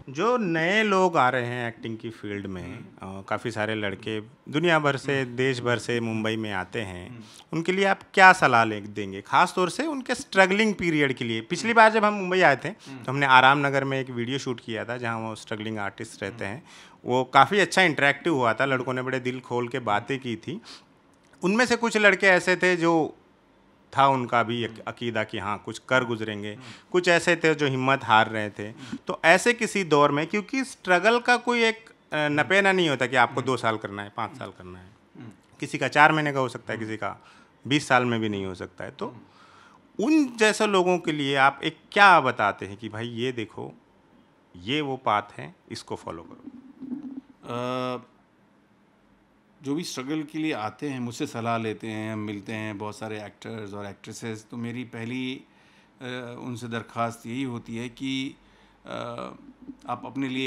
जो नए लोग आ रहे हैं एक्टिंग की फील्ड में, काफ़ी सारे लड़के दुनिया भर से, देश भर से मुंबई में आते हैं, उनके लिए आप क्या सलाह देंगे, खास तौर से उनके स्ट्रगलिंग पीरियड के लिए? पिछली बार जब हम मुंबई आए थे तो हमने आराम नगर में एक वीडियो शूट किया था जहाँ वो स्ट्रगलिंग आर्टिस्ट रहते हैं। वो काफ़ी अच्छा इंटरेक्टिव हुआ था, लड़कों ने बड़े दिल खोल के बातें की थी। उनमें से कुछ लड़के ऐसे थे जो था उनका भी अकीदा कि हाँ कुछ कर गुजरेंगे, कुछ ऐसे थे जो हिम्मत हार रहे थे। तो ऐसे किसी दौर में, क्योंकि स्ट्रगल का कोई एक नपेना नहीं होता कि आपको 2 साल करना है, 5 साल करना है, किसी का 4 महीने का हो सकता है, किसी का 20 साल में भी नहीं हो सकता है। तो उन जैसे लोगों के लिए आप एक क्या बताते हैं कि भाई ये देखो, ये वो पाथ है, इसको फॉलो करो? जो भी स्ट्रगल के लिए आते हैं, मुझसे सलाह लेते हैं, हम मिलते हैं बहुत सारे एक्टर्स और एक्ट्रेसेस, तो मेरी पहली उनसे दरख्वास्त यही होती है कि आप अपने लिए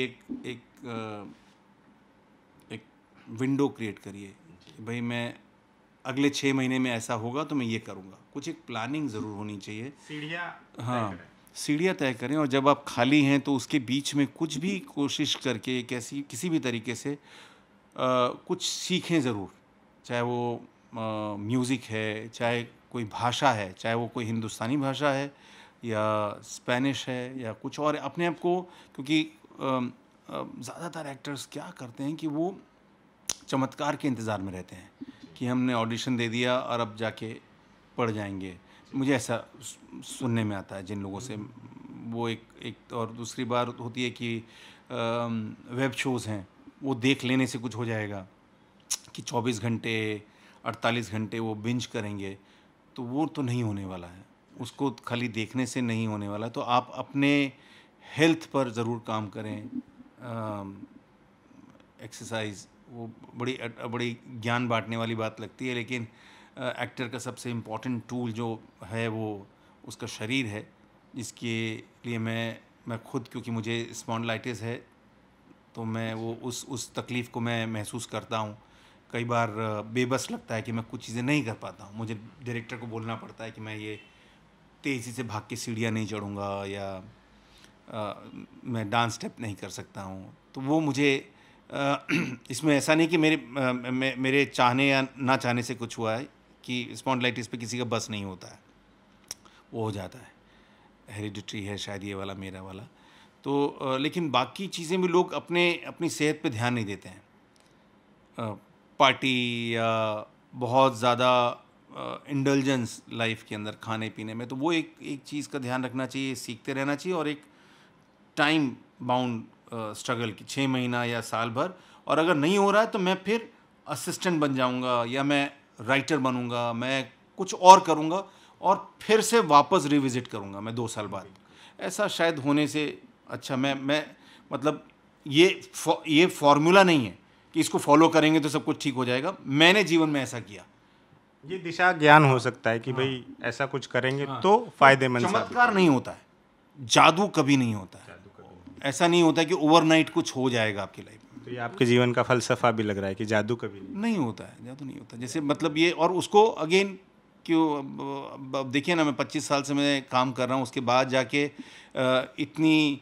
एक विंडो क्रिएट करिए कि भाई मैं अगले 6 महीने में ऐसा होगा तो मैं ये करूँगा। कुछ एक प्लानिंग ज़रूर होनी चाहिए। सीढ़ियाँ तय करें, और जब आप खाली हैं तो उसके बीच में कुछ भी कोशिश करके किसी भी तरीके से कुछ सीखें ज़रूर। चाहे वो म्यूज़िक है, चाहे कोई भाषा है, चाहे वो कोई हिंदुस्तानी भाषा है या स्पेनिश है या कुछ और, अपने आप को, क्योंकि ज़्यादातर एक्टर्स क्या करते हैं कि वो चमत्कार के इंतज़ार में रहते हैं कि हमने ऑडिशन दे दिया और अब जाके पढ़ जाएंगे। मुझे ऐसा सुनने में आता है जिन लोगों से। वो एक और दूसरी बात होती है कि वेब शोज़ हैं, वो देख लेने से कुछ हो जाएगा कि 24 घंटे 48 घंटे वो बिंज करेंगे, तो वो तो नहीं होने वाला है। उसको खाली देखने से नहीं होने वाला। तो आप अपने हेल्थ पर ज़रूर काम करें। एक्सरसाइज, वो बड़ी ज्ञान बांटने वाली बात लगती है, लेकिन एक्टर का सबसे इम्पॉर्टेंट टूल जो है वो उसका शरीर है, जिसके लिए मैं खुद, क्योंकि मुझे स्पॉन्डिलाइटिस है, तो मैं वो उस तकलीफ़ को मैं महसूस करता हूँ। कई बार बेबस लगता है कि मैं कुछ चीज़ें नहीं कर पाता हूँ। मुझे डायरेक्टर को बोलना पड़ता है कि मैं ये तेज़ी से भाग के सीढ़ियाँ नहीं चढ़ूँगा, या मैं डांस स्टेप नहीं कर सकता हूँ। तो वो मुझे इसमें ऐसा नहीं कि मेरे चाहने या ना चाहने से कुछ हुआ है, कि स्पॉन्डिलाइटिस पे किसी का बस नहीं होता है, वो हो जाता है। हेरिडिटरी है शायद ये वाला, मेरा वाला। तो लेकिन बाकी चीज़ें भी लोग अपनी सेहत पे ध्यान नहीं देते हैं। पार्टी या बहुत ज़्यादा इंडल्जेंस लाइफ के अंदर खाने पीने में, तो वो एक चीज़ का ध्यान रखना चाहिए, सीखते रहना चाहिए, और एक टाइम बाउंड स्ट्रगल की 6 महीना या साल भर। और अगर नहीं हो रहा है तो मैं फिर असिस्टेंट बन जाऊंगा, या मैं राइटर बनूंगा, मैं कुछ और करूंगा, और फिर से वापस रिविज़िट करूंगा मैं 2 साल बाद। ऐसा शायद होने से अच्छा, मैं मतलब ये फॉर्मूला नहीं है कि इसको फॉलो करेंगे तो सब कुछ ठीक हो जाएगा। मैंने जीवन में ऐसा किया। ये दिशा ज्ञान हो सकता है कि भाई ऐसा कुछ करेंगे तो फायदेमंद। चमत्कार नहीं होता है, जादू कभी नहीं होता है। ऐसा नहीं होता है कि ओवरनाइट कुछ हो जाएगा आपकी लाइफ में। तो ये आपके जीवन का फलसफा भी लग रहा है कि जादू कभी नहीं होता है, जादू नहीं होता। जैसे मतलब ये, और उसको अगेन क्यों, अब देखिए ना, मैं 25 साल से मैं काम कर रहा हूँ, उसके बाद जाके इतनी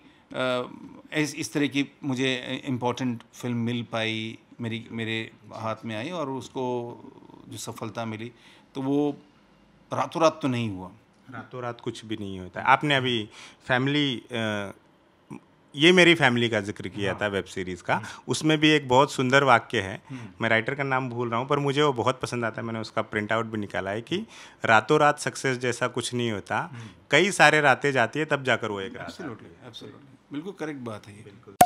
इस तरह की मुझे इम्पोर्टेंट फिल्म मिल पाई, मेरे हाथ में आई, और उसको जो सफलता मिली, तो वो रातों रात तो नहीं हुआ। रातों रात कुछ भी नहीं होता है। आपने अभी फैमिली, ये मेरी फैमिली का जिक्र किया था वेब सीरीज़ का, उसमें भी एक बहुत सुंदर वाक्य है, मैं राइटर का नाम भूल रहा हूँ, पर मुझे वो बहुत पसंद आता है। मैंने उसका प्रिंट आउट भी निकाला है कि रातों रात सक्सेस जैसा कुछ नहीं होता, कई सारे रातें जाती है तब जाकर वो एक रात। एब्सोल्युटली, एब्सोल्युटली, बिल्कुल करेक्ट बात है ये। बिल्कुल।